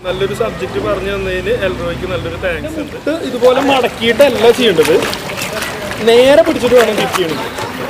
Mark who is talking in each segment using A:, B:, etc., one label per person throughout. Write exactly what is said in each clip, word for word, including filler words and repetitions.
A: നല്ലൊരു സബ്ജക്റ്റ് പറഞ്ഞു തന്നതിന് എൽറോയ്ക്ക് നല്ലൊരു താങ്ക്സ് ഉണ്ട്. ഇതുപോലെ മടക്കിയിട്ടല്ല ചെയ്യേണ്ടത്, നേരെ പിടിച്ചിട്ട് വേണം കിക്ക് ചെയ്യണത്.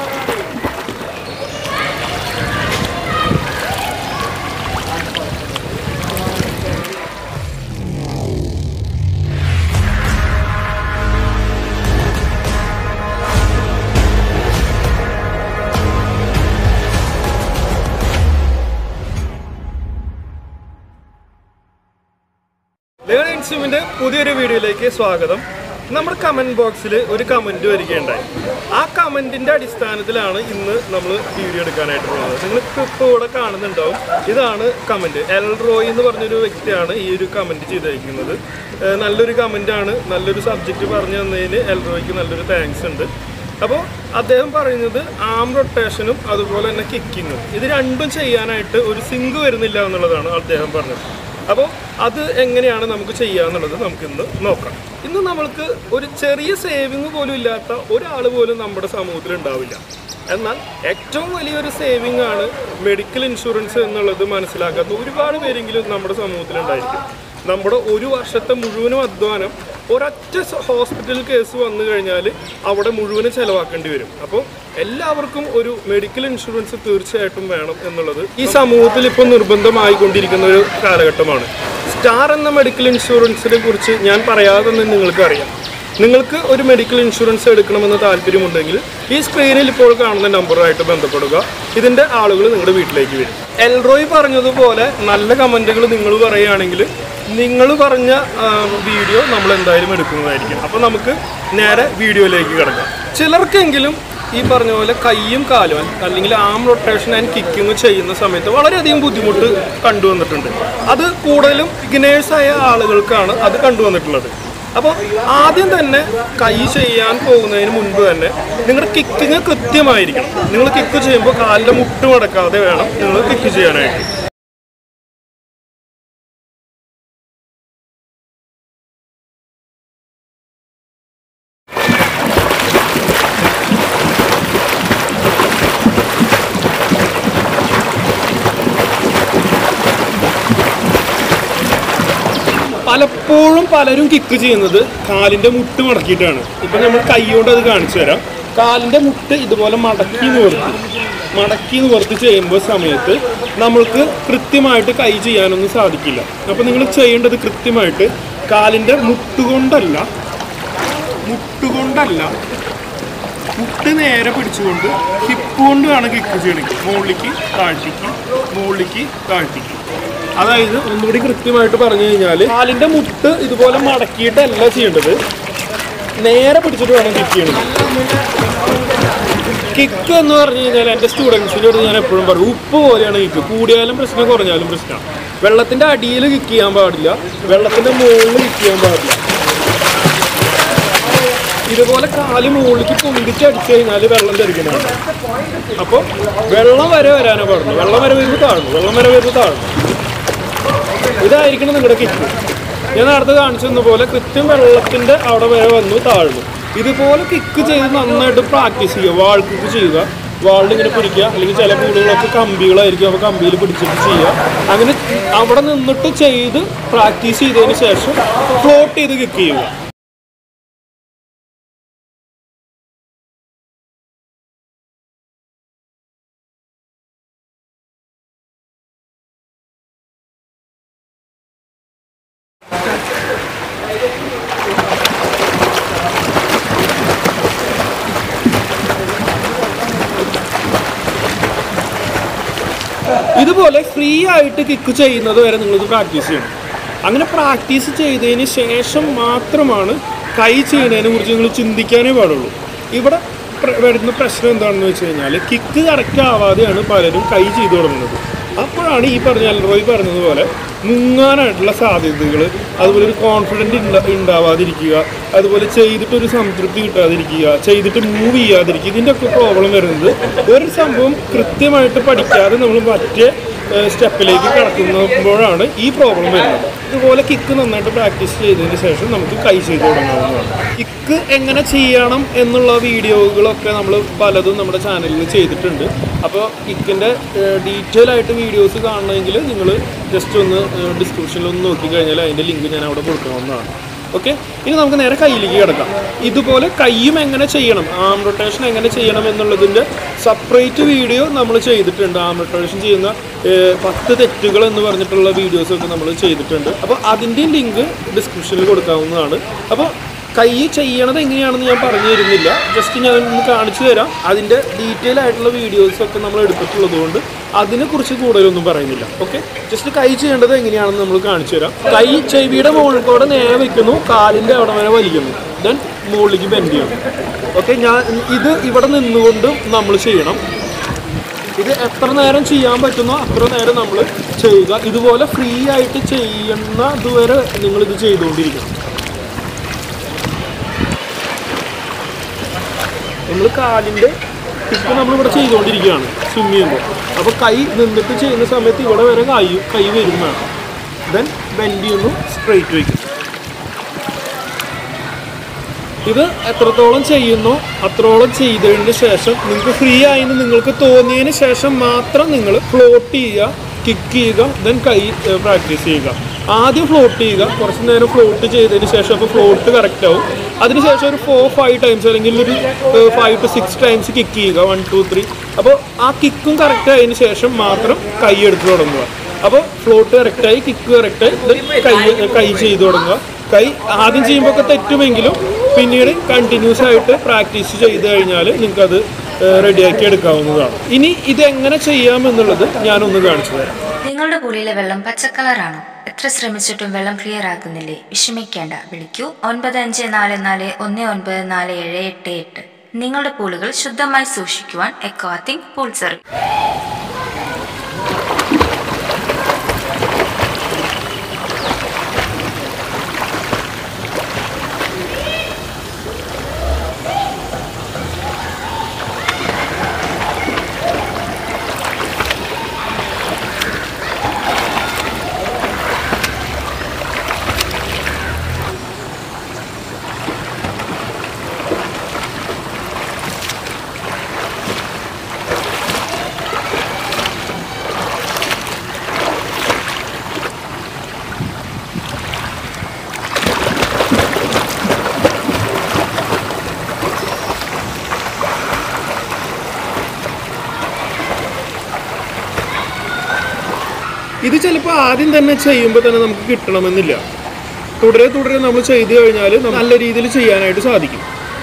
A: ലേൺ ഇൻസ്ട്രുമെന്റ് പുതിയൊരു വീഡിയോയിലേക്ക് സ്വാഗതം. നമ്മുടെ കമന്റ് ബോക്സിൽ ഒരു കമന്റ് വരികയുണ്ടായി. ആ കമന്റിന്റെ അടിസ്ഥാനത്തിലാണ് ഇന്ന് നമ്മൾ വീഡിയോ എടുക്കാനായിട്ട് പോകുന്നത്. നിങ്ങൾ ഇപ്പോൾ ഇവിടെ കാണുന്നുണ്ടാവും, ഇതാണ് കമന്റ്. എൽറോയ് എന്ന് പറഞ്ഞൊരു വ്യക്തിയാണ് ഈ ഒരു കമന്റ് ചെയ്തിരിക്കുന്നത്. നല്ലൊരു കമന്റാണ്, നല്ലൊരു സബ്ജക്റ്റ് പറഞ്ഞു തന്നതിന് എൽറോയ്ക്ക് നല്ലൊരു താങ്ക്സ് ഉണ്ട്. അപ്പോൾ അദ്ദേഹം പറയുന്നത് ആം റൊട്ടേഷനും അതുപോലെ തന്നെ കിക്കിങ്ങും ഇത് രണ്ടും ചെയ്യാനായിട്ട് ഒരു സിങ്ക് വരുന്നില്ല എന്നുള്ളതാണ് അദ്ദേഹം പറഞ്ഞത്. അപ്പോൾ അത് എങ്ങനെയാണ് നമുക്ക് ചെയ്യാന്നുള്ളത് നമുക്കിന്ന് നോക്കാം. ഇന്ന് നമ്മൾക്ക് ഒരു ചെറിയ സേവിങ് പോലും ഇല്ലാത്ത ഒരാൾ പോലും നമ്മുടെ സമൂഹത്തിൽ ഉണ്ടാവില്ല. എന്നാൽ ഏറ്റവും വലിയൊരു സേവിങ് ആണ് മെഡിക്കൽ ഇൻഷുറൻസ് എന്നുള്ളത് മനസ്സിലാക്കാത്ത ഒരുപാട് പേരെങ്കിലും നമ്മുടെ സമൂഹത്തിലുണ്ടായിരിക്കും. നമ്മുടെ ഒരു വർഷത്തെ മുഴുവനും അധ്വാനം ഒരൊറ്റ ഹോസ്പിറ്റൽ കേസ് വന്നു കഴിഞ്ഞാൽ അവിടെ മുഴുവനും ചിലവാക്കേണ്ടി വരും. അപ്പോൾ എല്ലാവർക്കും ഒരു മെഡിക്കൽ ഇൻഷുറൻസ് തീർച്ചയായിട്ടും വേണം എന്നുള്ളത് ഈ സമൂഹത്തിൽ ഇപ്പോൾ നിർബന്ധമായിക്കൊണ്ടിരിക്കുന്ന ഒരു കാലഘട്ടമാണ്. സ്റ്റാർ എന്ന മെഡിക്കൽ ഇൻഷുറൻസിനെ കുറിച്ച് ഞാൻ പറയാതെ തന്നെ നിങ്ങൾക്കറിയാം. നിങ്ങൾക്ക് ഒരു മെഡിക്കൽ ഇൻഷുറൻസ് എടുക്കണമെന്ന് താല്പര്യമുണ്ടെങ്കിൽ ഈ സ്ക്രീനിൽ ഇപ്പോൾ കാണുന്ന നമ്പറുമായിട്ട് ബന്ധപ്പെടുക. ഇതിൻ്റെ ആളുകൾ നിങ്ങളുടെ വീട്ടിലേക്ക് വരും. എൽറോയ് പറഞ്ഞതുപോലെ നല്ല കമൻറ്റുകൾ നിങ്ങൾ പറയുകയാണെങ്കിൽ നിങ്ങൾ പറഞ്ഞ വീഡിയോ നമ്മൾ എന്തായാലും എടുക്കുന്നതായിരിക്കും. അപ്പോൾ നമുക്ക് നേരെ വീഡിയോയിലേക്ക് കിടക്കാം. ചിലർക്കെങ്കിലും ഈ പറഞ്ഞ പോലെ കൈയും കാലും അല്ലെങ്കിൽ ആം റൊട്ടേഷൻ ആൻഡ് കിക്കിങ് ചെയ്യുന്ന സമയത്ത് വളരെയധികം ബുദ്ധിമുട്ട് കണ്ടുവന്നിട്ടുണ്ട്. അത് കൂടുതലും ബിഗിനേഴ്സായ ആളുകൾക്കാണ് അത് കണ്ടുവന്നിട്ടുള്ളത്. അപ്പോൾ ആദ്യം തന്നെ കൈ ചെയ്യാൻ പോകുന്നതിന് മുൻപ് തന്നെ നിങ്ങളുടെ കിക്കിങ് കൃത്യമായിരിക്കണം. നിങ്ങൾ കിക്ക് ചെയ്യുമ്പോൾ കാലിൻ്റെ മുട്ട് മടക്കാതെ വേണം നിങ്ങൾ കിക്ക് ചെയ്യാനായിട്ട്. പലപ്പോഴും പലരും കിക്ക് ചെയ്യുന്നത് കാലിൻ്റെ മുട്ട് മടക്കിയിട്ടാണ്. ഇപ്പം നമ്മൾ കൈ കൊണ്ട് അത് കാണിച്ചു തരാം. കാലിൻ്റെ മുട്ട് ഇതുപോലെ മടക്കി നിവർത്തി മടക്കി നിവർത്തി ചെയ്യുമ്പോൾ സമയത്ത് നമ്മൾക്ക് കൃത്യമായിട്ട് കൈ ചെയ്യാനൊന്നും സാധിക്കില്ല. അപ്പോൾ നിങ്ങൾ ചെയ്യേണ്ടത് കൃത്യമായിട്ട് കാലിൻ്റെ മുട്ടുകൊണ്ടല്ല മുട്ടുകൊണ്ടല്ല മുട്ട് നേരെ പിടിച്ചുകൊണ്ട് ഹിപ്പ് കൊണ്ട് വേണം കിക്ക് ചെയ്യണമെങ്കിൽ മുകളിലേക്ക് താഴ്ത്തിക്ക് മുകളിലേക്ക് താഴ്ത്തിക്ക്. അതായത് ഒന്നുകൂടി കൃത്യമായിട്ട് പറഞ്ഞു കഴിഞ്ഞാൽ കാലിൻ്റെ മുട്ട് ഇതുപോലെ മടക്കിയിട്ടല്ല ചെയ്യേണ്ടത്, നേരെ പിടിച്ചിട്ട് വേണം കിക്ക് ചെയ്യണത്. കിക്ക് എന്ന് പറഞ്ഞു കഴിഞ്ഞാൽ എൻ്റെ സ്റ്റുഡൻസിനോട് ഞാൻ എപ്പോഴും പറയും, ഉപ്പ് പോലെയാണ് കിക്ക്. കൂടിയാലും പ്രശ്നം, കുറഞ്ഞാലും പ്രശ്നമാണ്. വെള്ളത്തിൻ്റെ അടിയിൽ കിക്ക് ചെയ്യാൻ പാടില്ല, വെള്ളത്തിൻ്റെ മുകളിൽ കിക്ക് ചെയ്യാൻ പാടില്ല. ഇതുപോലെ കാല് മുകളിലേക്ക് പൊന്തിച്ചടിച്ചു കഴിഞ്ഞാൽ വെള്ളം തെറിക്കുന്നതാണ്. അപ്പോൾ വെള്ളം വരെ വരാനേ പാടുള്ളൂ. വെള്ളം വരെ വരുമ്പോൾ താഴുന്നു, വെള്ളം വരെ വരുമ്പോൾ താഴുന്നു. ഇതായിരിക്കണം നിങ്ങളുടെ കിക്ക്. ഞാൻ നേരത്തെ കാണിച്ചു തന്ന പോലെ കൃത്യം വെള്ളത്തിൻ്റെ അവിടെ വരെ വന്നു താഴ്ന്നു. ഇതുപോലെ കിക്ക് ചെയ്ത് നന്നായിട്ട് പ്രാക്ടീസ് ചെയ്യുക. വാൾ കിക്ക് ചെയ്യുക, വാളിൽ ഇങ്ങനെ പിടിക്കുക. അല്ലെങ്കിൽ ചില കൂടുതലൊക്കെ കമ്പികളായിരിക്കും, അപ്പോൾ കമ്പിയിൽ പിടിച്ചിട്ട് ചെയ്യുക. അങ്ങനെ അവിടെ നിന്നിട്ട് ചെയ്ത് പ്രാക്ടീസ് ചെയ്തതിന് ശേഷം ഫ്ലോട്ട് ചെയ്ത് കിക്ക് ചെയ്യുക. ഇതുപോലെ ഫ്രീ ആയിട്ട് കിക്ക് ചെയ്യുന്നത് വരെ നിങ്ങളിത് പ്രാക്ടീസ് ചെയ്യണം. അങ്ങനെ പ്രാക്ടീസ് ചെയ്തതിന് ശേഷം മാത്രമാണ് കൈ ചെയ്യുന്നതിനെ കുറിച്ച് നിങ്ങൾ ചിന്തിക്കാനേ പാടുള്ളൂ. ഇവിടെ വരുന്ന പ്രശ്നം എന്താണെന്ന് വെച്ച് കഴിഞ്ഞാൽ കിക്ക് കറക്റ്റ് ആവാതെയാണ് പലരും കൈ ചെയ്തു തുടങ്ങുന്നത്. അപ്പോഴാണ് ഈ പറഞ്ഞ എൽറോയ് പറഞ്ഞതുപോലെ മുങ്ങാനായിട്ടുള്ള സാധ്യതകൾ, അതുപോലെ ഒരു കോൺഫിഡൻറ്റ് ഉണ്ടാ ഉണ്ടാവാതിരിക്കുക അതുപോലെ ചെയ്തിട്ടൊരു സംതൃപ്തി കിട്ടാതിരിക്കുക, ചെയ്തിട്ട് മൂവ് ചെയ്യാതിരിക്കുക, ഇതിൻ്റെ ഒക്കെ പ്രോബ്ലം വരുന്നത് ഒരു സംഭവം കൃത്യമായിട്ട് പഠിക്കാതെ നമ്മൾ മറ്റേ സ്റ്റെപ്പിലേക്ക് കടക്കുമ്പോഴാണ് ഈ പ്രോബ്ലം വരുന്നത്. ഇതുപോലെ കിക്ക് നന്നായിട്ട് പ്രാക്ടീസ് ചെയ്തതിന് ശേഷം നമുക്ക് കൈ ചെയ്ത് തുടങ്ങാവുന്നതാണ്. കിക്ക് എങ്ങനെ ചെയ്യണം എന്നുള്ള വീഡിയോകളൊക്കെ നമ്മൾ പലതും നമ്മുടെ ചാനലിൽ ചെയ്തിട്ടുണ്ട്. അപ്പോൾ കിക്കിൻ്റെ ഡീറ്റെയിൽ ആയിട്ട് വീഡിയോസ് കാണണമെങ്കിൽ നിങ്ങൾ ജസ്റ്റ് ഒന്ന് ഡിസ്ക്രിപ്ഷനിലൊന്ന് നോക്കിക്കഴിഞ്ഞാൽ അതിൻ്റെ ലിങ്ക് ഞാൻ അവിടെ കൊടുക്കാവുന്നതാണ്. ഓക്കെ, ഇനി നമുക്ക് നേരെ കയ്യിലേക്ക് കിടക്കാം. ഇതുപോലെ കയ്യും എങ്ങനെ ചെയ്യണം, ആം റൊട്ടേഷൻ എങ്ങനെ ചെയ്യണം എന്നുള്ളതിൻ്റെ സെപ്പറേറ്റ് വീഡിയോ നമ്മൾ ചെയ്തിട്ടുണ്ട്. ആം റൊട്ടേഷൻ ചെയ്യുന്ന പത്ത് തെറ്റുകൾ എന്ന് പറഞ്ഞിട്ടുള്ള വീഡിയോസൊക്കെ നമ്മൾ ചെയ്തിട്ടുണ്ട്. അപ്പോൾ അതിൻ്റെയും ലിങ്ക് ഡിസ്ക്രിപ്ഷനിൽ കൊടുക്കാവുന്നതാണ്. അപ്പോൾ കൈ ചെയ്യണത് എങ്ങനെയാണെന്ന് ഞാൻ പറഞ്ഞു തരുന്നില്ല, ജസ്റ്റ് ഞാൻ ഒന്ന് കാണിച്ചു തരാം. അതിൻ്റെ ഡീറ്റെയിൽ ആയിട്ടുള്ള വീഡിയോസൊക്കെ നമ്മൾ എടുത്തിട്ടുള്ളത് കൊണ്ട് അതിനെക്കുറിച്ച് കൂടുതലൊന്നും പറയുന്നില്ല. ഓക്കെ, ജസ്റ്റ് കൈ ചെയ്യേണ്ടത് എങ്ങനെയാണെന്ന് നമ്മൾ കാണിച്ചു തരാം. കൈ ചെവിയുടെ മുകളിൽ കൂടെ നേരെ വയ്ക്കുന്നു, കാലിൻ്റെ അവിടെ വരെ വലിക്കുന്നു, ദെൻ മുകളിലേക്ക് ബെൻഡ് ചെയ്യണം. ഓക്കെ, ഞാൻ ഇത് ഇവിടെ നിന്നുകൊണ്ട് നമ്മൾ ചെയ്യണം. ഇത് എത്ര നേരം ചെയ്യാൻ പറ്റുന്നോ അത്ര നേരം നമ്മൾ ചെയ്യുക. ഇതുപോലെ ഫ്രീ ആയിട്ട് ചെയ്യുന്ന ഇതുവരെ നിങ്ങളിത് ചെയ്തുകൊണ്ടിരിക്കണം. നമ്മൾ കാലിൻ്റെ ടിപ്പ് നമ്മളിവിടെ ചെയ്തുകൊണ്ടിരിക്കുകയാണ് സ്വിം ചെയ്യുമ്പോൾ. അപ്പോൾ കൈ നിന്നിട്ട് ചെയ്യുന്ന സമയത്ത് ഇവിടെ വരെ കൈ കൈ വരുന്നതാണ്. ദെൻ ബെൻഡ് ചെയ്യുന്നു, സ്ട്രെയിറ്റ് വയ്ക്കും. ഇത് എത്രത്തോളം ചെയ്യുന്നോ അത്രോളം ചെയ്തതിന് ശേഷം നിങ്ങൾക്ക് ഫ്രീ ആയെന്ന് നിങ്ങൾക്ക് തോന്നിയതിന് ശേഷം മാത്രം നിങ്ങൾ ഫ്ലോട്ട് ചെയ്യുക, കിക്ക് ചെയ്യുക, ദെൻ കൈ പ്രാക്ടീസ് ചെയ്യുക. ആദ്യം ഫ്ലോട്ട് ചെയ്യുക, കുറച്ച് നേരം ഫ്ലോട്ട് ചെയ്തതിന് ശേഷം അപ്പോൾ ഫ്ലോട്ട് കറക്റ്റ് ആവും. അതിനുശേഷം ഒരു ഫോർ ഫൈവ് ടൈംസ് അല്ലെങ്കിൽ ഒരു five to six times kick ചെയ്യുക, വൺ ടു ത്രീ. അപ്പോൾ ആ കിക്കും കറക്റ്റ് ആയതിന് ശേഷം മാത്രം കൈ എടുത്ത് തുടങ്ങുക. അപ്പോൾ ഫ്ലോട്ട് കറക്റ്റായി, കിക്ക് കറക്റ്റായി, കൈ കൈ ചെയ്ത് തുടങ്ങുക. കൈ ആദ്യം ചെയ്യുമ്പോൾ ഒക്കെ തെറ്റുമെങ്കിലും പിന്നീട് കണ്ടിന്യൂസ് ആയിട്ട് പ്രാക്ടീസ് ചെയ്ത് കഴിഞ്ഞാൽ നിങ്ങൾക്കത് റെഡിയാക്കി എടുക്കാവുന്നതാണ്. ഇനി ഇതെങ്ങനെ ചെയ്യാമെന്നുള്ളത് ഞാനൊന്ന് കാണിച്ചു തരാം.
B: നിങ്ങളുടെ പൂളിലെ വെള്ളം പച്ചക്കളറാണോ? എത്ര ശ്രമിച്ചിട്ടും വെള്ളം ക്ലിയർ ആകുന്നില്ലേ? വിഷമിക്കേണ്ട, വിളിക്കൂ ഒൻപത് അഞ്ച് നാല് നാല് ഒന്ന് ഒൻപത് നാല് ഏഴ് എട്ട് എട്ട്. നിങ്ങളുടെ പൂളുകൾ ശുദ്ധമായി സൂക്ഷിക്കുവാൻ എക്വാത്തിങ് പൂൾ സർവീസ്.
A: ഇത് ചിലപ്പോൾ ആദ്യം തന്നെ ചെയ്യുമ്പോൾ തന്നെ നമുക്ക് കിട്ടണമെന്നില്ല. തുടരെ തുടരെ നമ്മൾ ചെയ്തു കഴിഞ്ഞാൽ നല്ല രീതിയിൽ ചെയ്യാനായിട്ട് സാധിക്കും.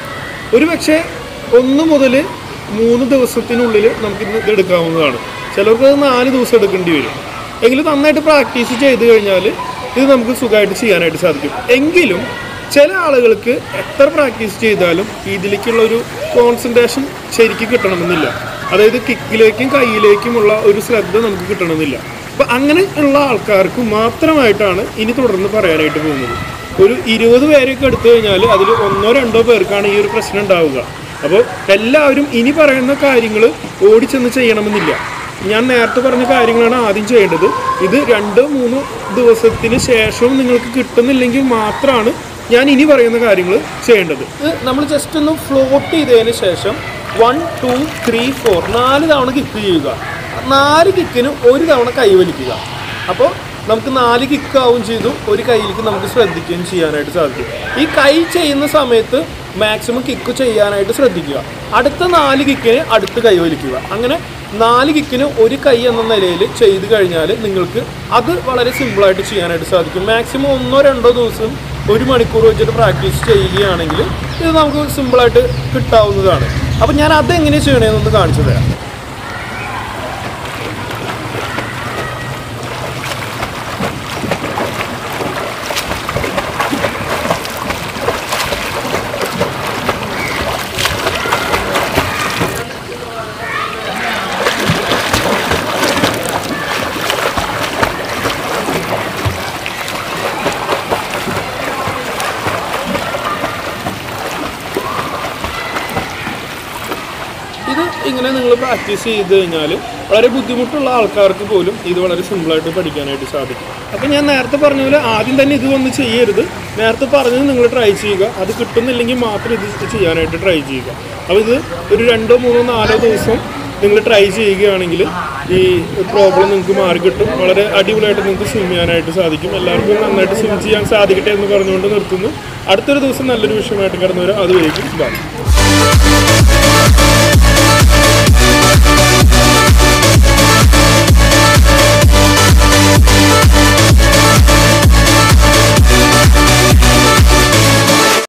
A: ഒരു പക്ഷേ ഒന്ന് മുതൽ മൂന്ന് ദിവസത്തിനുള്ളിൽ നമുക്കിത് എടുക്കാവുന്നതാണ്. ചിലർക്ക് അത് നാല് ദിവസം എടുക്കേണ്ടി വരും. എങ്കിലും നന്നായിട്ട് പ്രാക്ടീസ് ചെയ്ത് കഴിഞ്ഞാൽ ഇത് നമുക്ക് സുഖമായിട്ട് ചെയ്യാനായിട്ട് സാധിക്കും. എങ്കിലും ചില ആളുകൾക്ക് എത്ര പ്രാക്ടീസ് ചെയ്താലും ഇതിലേക്കുള്ളൊരു കോൺസെൻട്രേഷൻ ശരിക്കും കിട്ടണമെന്നില്ല. അതായത് കിക്കിലേക്കും കൈയിലേക്കുമുള്ള ഒരു ശ്രദ്ധ നമുക്ക് കിട്ടണമെന്നില്ല. അപ്പോൾ അങ്ങനെ ഉള്ള ആൾക്കാർക്ക് മാത്രമായിട്ടാണ് ഇനി തുടർന്ന് പറയാനായിട്ട് പോകുന്നത്. ഒരു ഇരുപത് പേരൊക്കെ എടുത്തു കഴിഞ്ഞാൽ അതിൽ ഒന്നോ രണ്ടോ പേർക്കാണ് ഈ ഒരു പ്രശ്നം ഉണ്ടാവുക. അപ്പോൾ എല്ലാവരും ഇനി പറയുന്ന കാര്യങ്ങൾ ഓടിച്ചെന്ന് ചെയ്യണമെന്നില്ല. ഞാൻ നേരത്തെ പറഞ്ഞ കാര്യങ്ങളാണ് ആദ്യം ചെയ്യേണ്ടത്. ഇത് രണ്ടോ മൂന്നോ ദിവസത്തിന് ശേഷവും നിങ്ങൾക്ക് കിട്ടുന്നില്ലെങ്കിൽ മാത്രമാണ് ഞാൻ ഇനി പറയുന്ന കാര്യങ്ങൾ ചെയ്യേണ്ടത്. ഇത് നമ്മൾ ജസ്റ്റ് ഒന്ന് ഫ്ലോട്ട് ചെയ്തതിന് ശേഷം വൺ ടു ത്രീ ഫോർ നാല് തവണ കിക്ക് ചെയ്യുക. നാല് കിക്കിന് ഒരു തവണ കൈ വലിക്കുക. അപ്പോൾ നമുക്ക് നാല് കിക്കാവും ചെയ്തു, ഒരു കൈയിലേക്ക് നമുക്ക് ശ്രദ്ധിക്കുകയും ചെയ്യാനായിട്ട് സാധിക്കും. ഈ കൈ ചെയ്യുന്ന സമയത്ത് മാക്സിമം കിക്ക് ചെയ്യാനായിട്ട് ശ്രദ്ധിക്കുക. അടുത്ത നാല് കിക്കിന് അടുത്ത് കൈ വലിക്കുക. അങ്ങനെ നാല് കിക്കിന് ഒരു കൈ എന്ന നിലയിൽ ചെയ്ത് കഴിഞ്ഞാൽ നിങ്ങൾക്ക് അത് വളരെ സിമ്പിളായിട്ട് ചെയ്യാനായിട്ട് സാധിക്കും. മാക്സിമം ഒന്നോ രണ്ടോ ദിവസം ഒരു മണിക്കൂർ വെച്ചിട്ട് പ്രാക്ടീസ് ചെയ്യുകയാണെങ്കിൽ ഇത് നമുക്ക് സിമ്പിളായിട്ട് കിട്ടാവുന്നതാണ്. അപ്പോൾ ഞാൻ അതെങ്ങനെ ചെയ്യണമെന്നൊന്ന് കാണിച്ചു തരാം. ഇത് ഇങ്ങനെ നിങ്ങൾ പ്രാക്ടീസ് ചെയ്ത് കഴിഞ്ഞാൽ വളരെ ബുദ്ധിമുട്ടുള്ള ആൾക്കാർക്ക് പോലും ഇത് വളരെ സിമ്പിളായിട്ട് പഠിക്കാനായിട്ട് സാധിക്കും. അപ്പോൾ ഞാൻ നേരത്തെ പറഞ്ഞ പോലെ ആദ്യം തന്നെ ഇത് വന്ന് ചെയ്യരുത്. നേരത്തെ പറഞ്ഞത് നിങ്ങൾ ട്രൈ ചെയ്യുക. അത് കിട്ടുന്നില്ലെങ്കിൽ മാത്രം ഇത് ചെയ്യാനായിട്ട് ട്രൈ ചെയ്യുക. അപ്പോൾ ഇത് ഒരു രണ്ടോ മൂന്നോ നാലോ ദിവസം നിങ്ങൾ ട്രൈ ചെയ്യുകയാണെങ്കിൽ ഈ പ്രോബ്ലം നിങ്ങൾക്ക് മാറിക്കിട്ടും. വളരെ അടിപൊളിയായിട്ട് നിങ്ങൾക്ക് സ്വിം ചെയ്യാനായിട്ട് സാധിക്കും. എല്ലാവർക്കും നന്നായിട്ട് സ്വിം ചെയ്യാൻ സാധിക്കട്ടെ എന്ന് പറഞ്ഞുകൊണ്ട് നിർത്തുന്നു. അടുത്തൊരു ദിവസം നല്ലൊരു വിഷയമായിട്ട് കടന്നു വരാം. അതുവരേക്കും ബൈ.